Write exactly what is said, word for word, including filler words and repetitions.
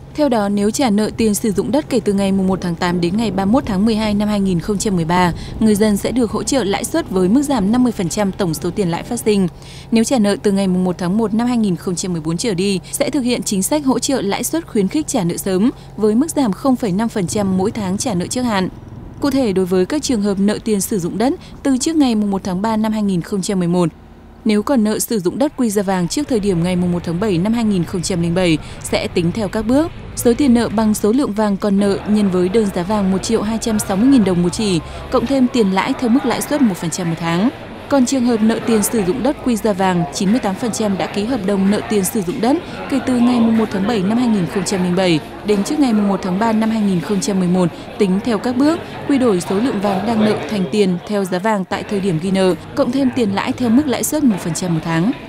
Theo đó, nếu trả nợ tiền sử dụng đất kể từ ngày mùng một tháng tám đến ngày ba mươi mốt tháng mười hai năm hai nghìn không trăm mười ba, người dân sẽ được hỗ trợ lãi suất với mức giảm năm mươi phần trăm tổng số tiền lãi phát sinh. Nếu trả nợ từ ngày mùng một tháng một năm hai nghìn không trăm mười bốn trở đi, sẽ thực hiện chính sách hỗ trợ lãi suất khuyến khích trả nợ sớm với mức giảm không phẩy năm phần trăm mỗi tháng trả nợ trước hạn. Cụ thể, đối với các trường hợp nợ tiền sử dụng đất từ trước ngày mùng một tháng ba năm hai nghìn không trăm mười một, nếu còn nợ sử dụng đất quy ra vàng trước thời điểm ngày mùng một tháng bảy năm hai nghìn không trăm lẻ bảy sẽ tính theo các bước. Số tiền nợ bằng số lượng vàng còn nợ nhân với đơn giá vàng một triệu hai trăm sáu mươi nghìn đồng một chỉ, cộng thêm tiền lãi theo mức lãi suất một phần trăm một tháng. Còn trường hợp nợ tiền sử dụng đất quy ra vàng, chín mươi tám phần trăm đã ký hợp đồng nợ tiền sử dụng đất kể từ ngày mùng một tháng bảy năm hai nghìn không trăm lẻ bảy đến trước ngày mùng một tháng ba năm hai nghìn không trăm mười một tính theo các bước, quy đổi số lượng vàng đang nợ thành tiền theo giá vàng tại thời điểm ghi nợ, cộng thêm tiền lãi theo mức lãi suất một phần trăm một tháng.